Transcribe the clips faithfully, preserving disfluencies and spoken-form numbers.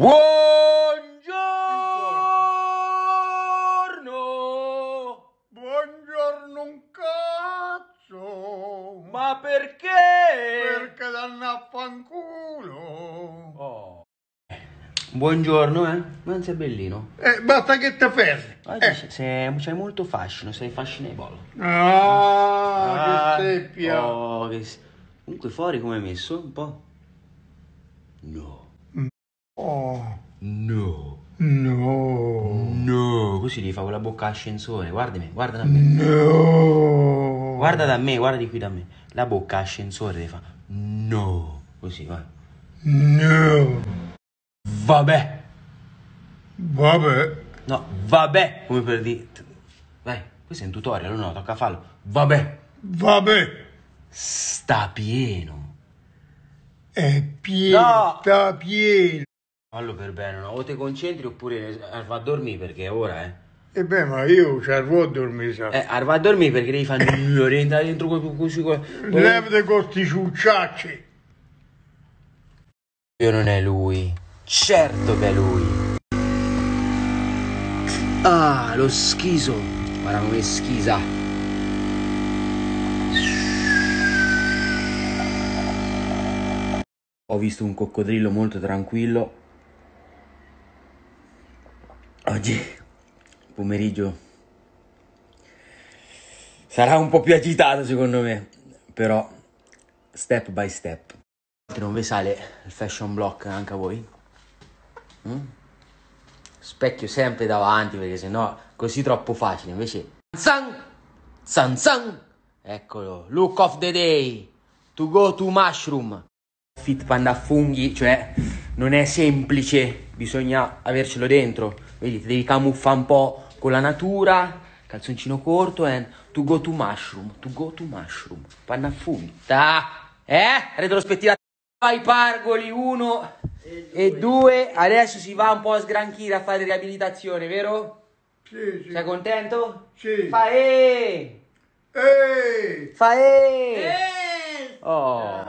Buongiorno! Buongiorno un cazzo! Ma perché? Perché danno a fanculo! Oh. Buongiorno, eh? Ma non sei bellino? Eh, basta che te fermi! Oggi Eh. sei, c'hai molto fascino, sei fashionable. Ah, che seppia! Oh, che... Comunque fuori come hai messo? Un po'? No. Oh, No. no! No. Così gli fa con la bocca ascensore. Guardami, guarda da me. No! Guarda da me, guarda di qui da me. La bocca ascensore le fa. No. Così, vai. No! Vabbè. Vabbè! No, vabbè. Come per dire. Vai, questo è un tutorial, no? Tocca farlo. Vabbè. Vabbè! Sta pieno. È pieno! No. Sta pieno! Fallo per bene, no? O ti concentri oppure va a dormire perché è ora, eh. E beh, ma io ci arrivo a dormire, sa. Eh, va a dormire perché devi fare. Rientrare dentro quel così. Levate con sti ciucciacci! Io non è lui. Certo che è lui. Ah, lo schiso. Guarda come schisa. Ho visto un coccodrillo molto tranquillo. Oggi pomeriggio sarà un po' più agitato secondo me, però step by step. Non vi sale il fashion block anche a voi? Mm? Specchio sempre davanti perché sennò così troppo facile. Invece zan zan zan, eccolo, look of the day, to go to mushroom. Fit panda funghi, cioè non è semplice, bisogna avercelo dentro. Vedi, ti devi camuffare un po' con la natura, calzoncino corto and to go to mushroom, to go to mushroom. Panna funghi. Ta! Eh? Retrospettiva. Ai pargoli uno e due, adesso si va un po' a sgranchire a fare riabilitazione, vero? Sì, sì. Sei contento? Sì. Fa eh! Ehi! Fa eh! Oh!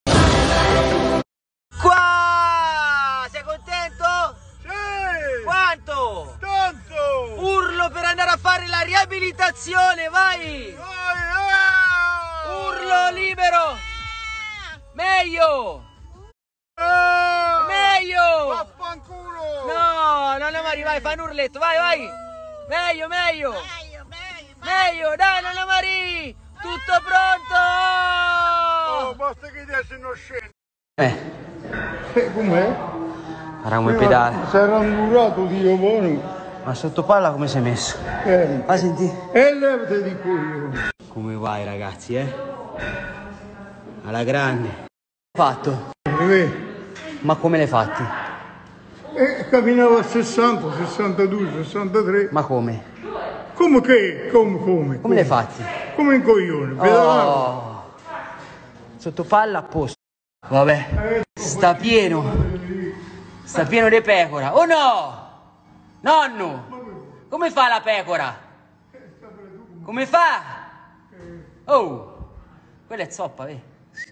Qua! Sei contento? Sì! Quanto? Tanto! Urlo per andare a fare la riabilitazione, vai! Vai, ah! Urlo libero! Meglio! Ah! Meglio! Vaffanculo! No, no, no, Mari, vai, fai un urletto, vai, vai! Meglio, meglio! Meglio, meglio, Meglio, dai, Nonna Mari! Tutto pronto! Oh, basta che adesso non scende. Eh, Eh, com'è? guarda come pedale. Si era angurato, Dio buono. Ma sotto palla come sei messo? Eh. Vai, senti. E levate di qui io. Come vai, ragazzi, eh? Alla grande. Fatto? Vedi? Ma come l'hai fatti? E camminavo a sessanta, sessantadue, sessantatré. Ma come? Come che? Come, come? Come l'hai fatti? Come un coglione, pedalavo. Oh. Sotto palla a posto. Vabbè, sta pieno. Sta pieno di pecora. Oh no! Nonno! Come fa la pecora? Come fa? Oh! Quella è zoppa, vedi?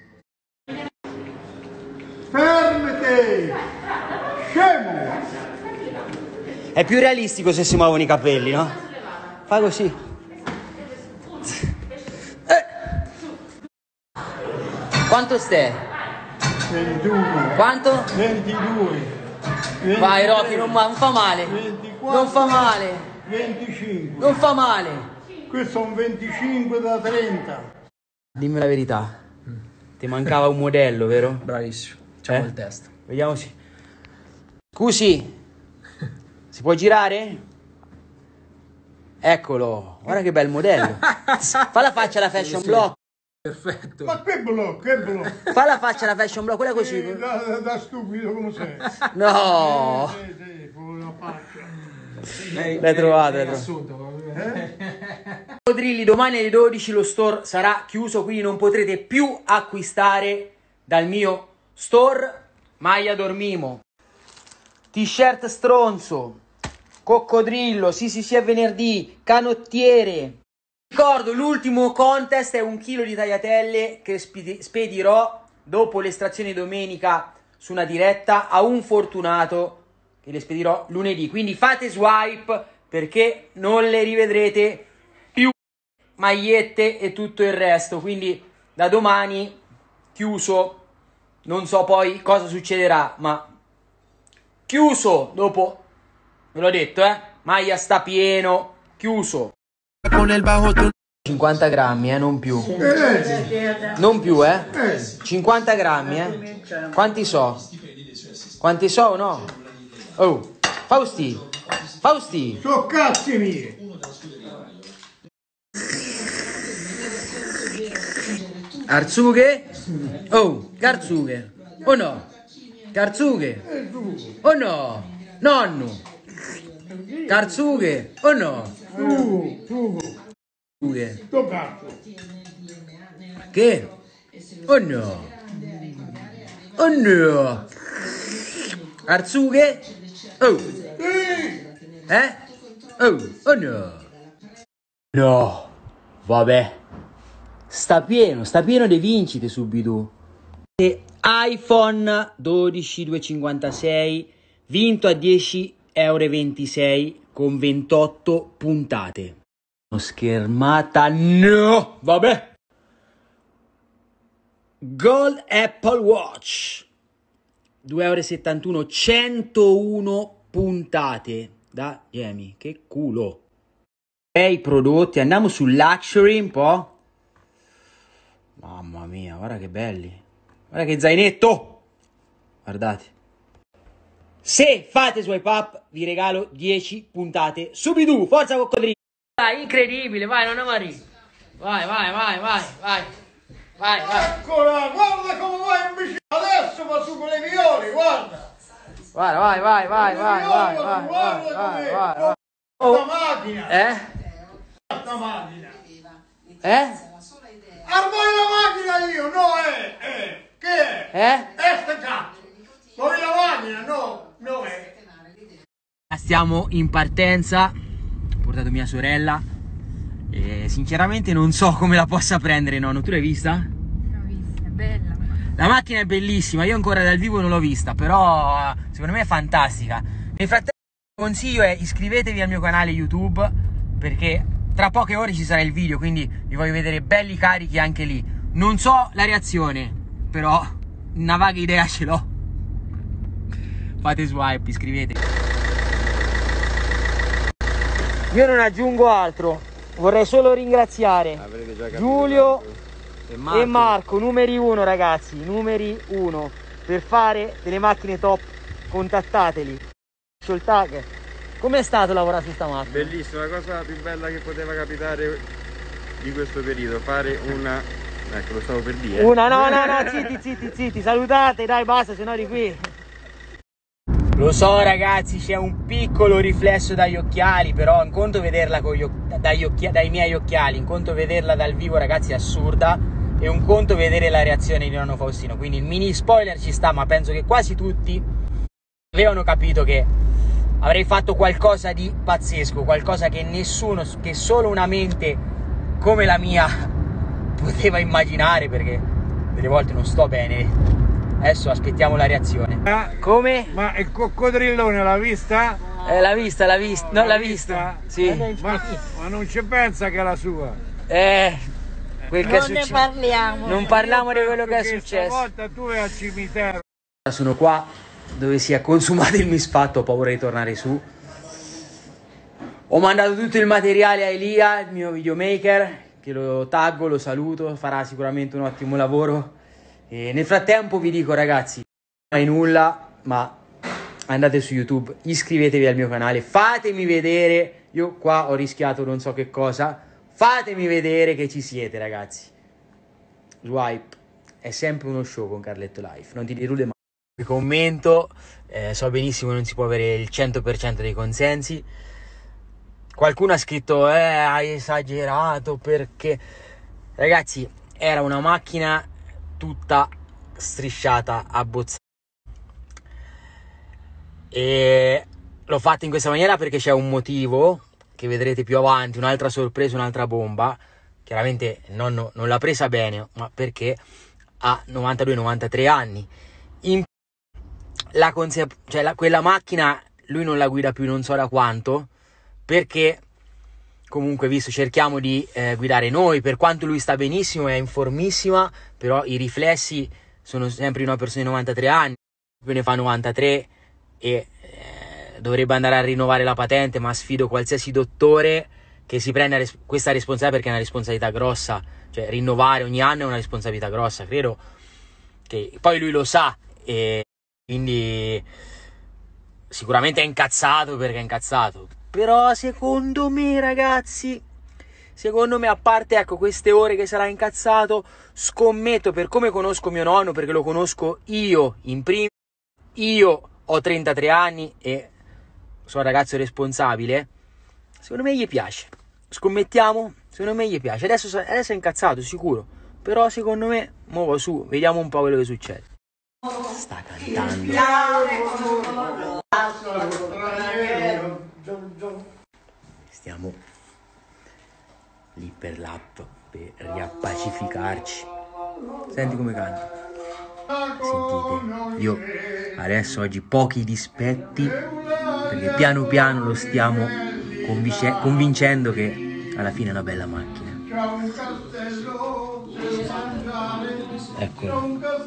Fermati! Scemo! È più realistico se si muovono i capelli, no? Fai così. Eh. Quanto stai? ventidue. Quanto? ventidue. Vai Rocky, non, non fa male. ventiquattro, Non fa male. venticinque. Non fa male. Questo è un venticinque da trenta. Dimmi la verità. Ti mancava un modello, vero? Bravissimo, c'è Eh? il test. Vediamo se... Scusi, si può girare? Eccolo, guarda che bel modello. Fa la faccia alla fashion Sì, sì. block. Perfetto. Ma che blocco, che blocco. Fa la faccia alla fashion block, quella così. Eh, da, da, da stupido come sei. No. Sì, sì, con la faccia. L'hai trovato, l'hai trovato. Assunto. Coccodrilli, domani alle dodici lo store sarà chiuso, quindi non potrete più acquistare dal mio store maglia dormimo, t-shirt stronzo, coccodrillo, sì sì sì è venerdì, canottiere. Ricordo, l'ultimo contest è un chilo di tagliatelle che spedirò dopo l'estrazione domenica su una diretta a un fortunato che le spedirò lunedì, quindi fate swipe perché non le rivedrete più, magliette e tutto il resto, quindi da domani chiuso, non so poi cosa succederà, ma chiuso dopo, ve l'ho detto, eh, maglia sta pieno, chiuso. cinquanta grammi, eh, non più. Non più, eh. cinquanta grammi, eh. Quanti so? Quanti so o no? Oh, Fausti, Fausti. So cazzi miei. Arzughe? Oh, Garzughe. O no? Garzughe? O no? Nonno? Garzughe? O no? Tu, tu. Garzughe. Sto cazzo. Che? Oh no? Oh no? Arzughe? Oh. Eh? Oh, oh no? No. Vabbè. Sta pieno, sta pieno di vincite su Bidoo. E iPhone dodici duecentocinquantasei vinto a dieci virgola ventisei euro con ventotto puntate. Schermata, no, vabbè. Gold Apple Watch due virgola settantuno euro, centouno puntate da Jamie, che culo. E i prodotti, andiamo su luxury un po'. Mamma mia, guarda che belli. Guarda che zainetto. Guardate. Se fate swipe up vi regalo dieci puntate su Bidoo. Forza coccodrillo. Dai, incredibile, vai, non amari. Vai, vai, vai, vai, vai. Vai, vai. Eccola, guarda come vai in bicicletta. Adesso va su con le viole, guarda. Guarda, vai, vai, vai, vai, vai, vai, vai, vai, vai, vai. Oh. Macchina. Eh? Sta macchina. Eh? Armai la macchina io, no, eh, eh, che è? Eh? Eh, sta cazzo. Vuoi la macchina? No, no, eh. Stiamo in partenza. Ho portato mia sorella. E sinceramente non so come la possa prendere, nonno. Tu l'hai vista? L'ho vista, è bella. La macchina è bellissima, io ancora dal vivo non l'ho vista, però secondo me è fantastica. Nel frattempo il consiglio è iscrivetevi al mio canale YouTube, perché tra poche ore ci sarà il video, quindi vi voglio vedere belli carichi anche lì. Non so la reazione, però una vaga idea ce l'ho. Fate swipe, iscrivetevi. Io non aggiungo altro, vorrei solo ringraziare Giulio e Marco. e Marco, numeri uno ragazzi, numeri uno. Per fare delle macchine top contattateli. Soltaghe. Com'è stato lavorare su sta macchina? Bellissima, la cosa più bella che poteva capitare di questo periodo, fare una... ecco, lo stavo per dire. Una, no, no, no, zitti, zitti, zitti, salutate, dai, basta, sennò di qui. Lo so ragazzi, c'è un piccolo riflesso dagli occhiali, però un conto vederla con gli dagli occhi dai miei occhiali, un conto vederla dal vivo ragazzi è assurda, e un conto vedere la reazione di nonno Faustino, quindi il mini spoiler ci sta, ma penso che quasi tutti avevano capito che avrei fatto qualcosa di pazzesco, qualcosa che nessuno, che solo una mente come la mia poteva immaginare, perché delle volte non sto bene. Adesso aspettiamo la reazione. Ah, come? ma il coccodrillone l'ha vista? Eh, l'ha vista, l'ha vista, non l'ha vista? vista. Sì. Ma, ma non ci pensa che è la sua. Eh, quel che è Non ne successo. parliamo. Non parliamo di quello che è Perché successo. stavolta tu vai al cimitero. Sono qua dove si è consumato il misfatto, ho paura di tornare su. Ho mandato tutto il materiale a Elia, il mio videomaker, che lo taggo, lo saluto, farà sicuramente un ottimo lavoro. E nel frattempo vi dico ragazzi, non è nulla, ma andate su YouTube, iscrivetevi al mio canale, fatemi vedere, io qua ho rischiato non so che cosa, fatemi vedere che ci siete ragazzi. Swipe è sempre uno show con Carletto Life, non ti delude mai. Vi commento, eh, so benissimo che non si può avere il cento per cento dei consensi. Qualcuno ha scritto, eh, hai esagerato perché... Ragazzi, era una macchina tutta strisciata a bozzare. E l'ho fatta in questa maniera perché c'è un motivo che vedrete più avanti, un'altra sorpresa, un'altra bomba. Chiaramente nonno non l'ha presa bene, ma perché ha novantadue novantatré anni. In la consap- cioè la, quella macchina lui non la guida più non so da quanto, perché comunque visto cerchiamo di eh, guidare noi, per quanto lui sta benissimo, è in formissima, però i riflessi sono sempre di una persona di novantatré anni, poi ne fa novantatré e eh, dovrebbe andare a rinnovare la patente, ma sfido qualsiasi dottore che si prenda res- questa responsabilità, perché è una responsabilità grossa, cioè rinnovare ogni anno è una responsabilità grossa, credo che poi lui lo sa, e quindi sicuramente è incazzato perché è incazzato, però secondo me ragazzi, secondo me a parte ecco queste ore che sarà incazzato, scommetto, per come conosco mio nonno, perché lo conosco io in primis, io ho trentatré anni e sono un ragazzo responsabile, secondo me gli piace, scommettiamo, secondo me gli piace, adesso, adesso è incazzato sicuro, però secondo me muovo su, vediamo un po' quello che succede. Sta cantando. Stiamo lì per l'app per riappacificarci. Senti come canta. Sentite, io adesso oggi pochi dispetti, perché piano piano lo stiamo convince- convincendo che alla fine è una bella macchina. Eccolo.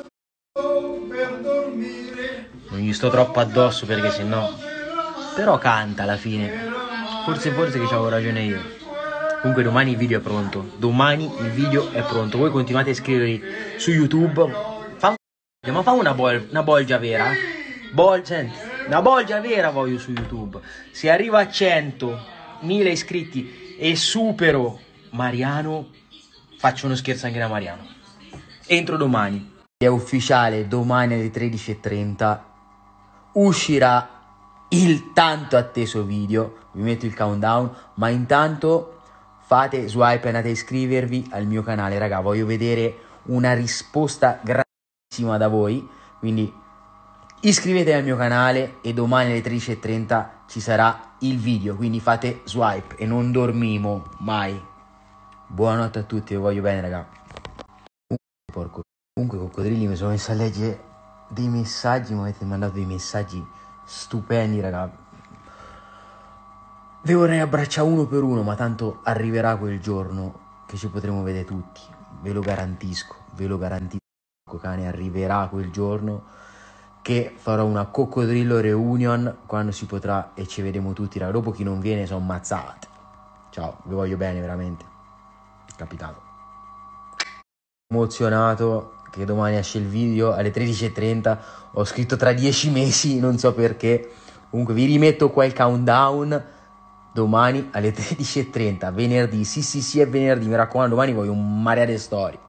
Non gli sto troppo addosso perché sennò, però canta alla fine, forse forse che c'avevo ragione io. Comunque domani il video è pronto, domani il video è pronto, voi continuate a iscrivervi su YouTube, fa un... ma fa una, bol... una bolgia vera, bol... Senti, una bolgia vera voglio su YouTube, se arriva a centomila iscritti e supero Mariano, faccio uno scherzo anche da Mariano, entro domani. È ufficiale, domani alle tredici e trenta uscirà il tanto atteso video, vi metto il countdown, ma intanto fate swipe e andate a iscrivervi al mio canale, raga, voglio vedere una risposta grandissima da voi, quindi iscrivetevi al mio canale e domani alle tredici e trenta ci sarà il video, quindi fate swipe e non dormimo mai. Buonanotte a tutti, vi voglio bene, raga. Porco. Comunque coccodrilli, mi sono messo a leggere dei messaggi, mi avete mandato dei messaggi stupendi, raga. Vi vorrei abbracciare uno per uno, ma tanto arriverà quel giorno che ci potremo vedere tutti, ve lo garantisco, ve lo garantisco, cane, arriverà quel giorno che farò una coccodrillo reunion quando si potrà e ci vedremo tutti, raga. Dopo chi non viene sono ammazzate. Ciao, vi voglio bene veramente, capitato. Emozionato che domani esce il video alle tredici e trenta, ho scritto tra dieci mesi, non so perché, comunque vi rimetto qua il countdown, domani alle tredici e trenta, venerdì, sì sì sì è venerdì, mi raccomando, domani voglio un marea di storie.